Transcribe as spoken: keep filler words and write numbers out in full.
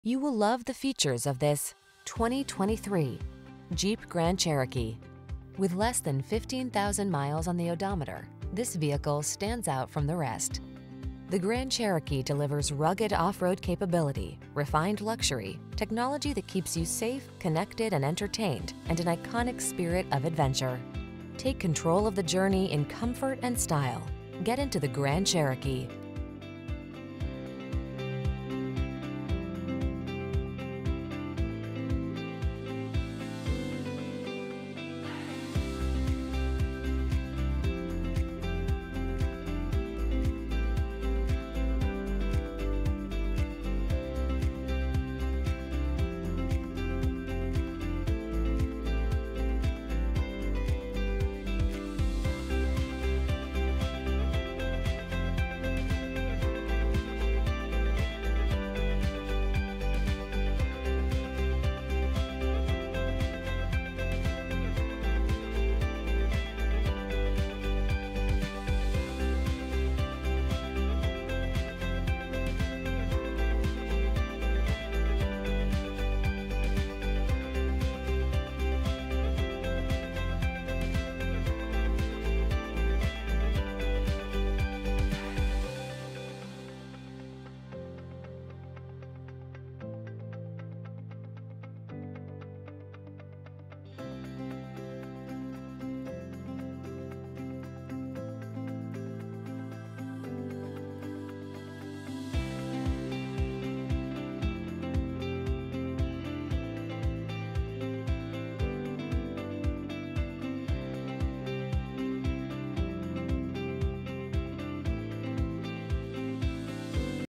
You will love the features of this twenty twenty-three Jeep Grand Cherokee. With less than fifteen thousand miles on the odometer, this vehicle stands out from the rest. The Grand Cherokee delivers rugged off-road capability, refined luxury, technology that keeps you safe, connected, and entertained, and an iconic spirit of adventure. Take control of the journey in comfort and style. Get into the Grand Cherokee.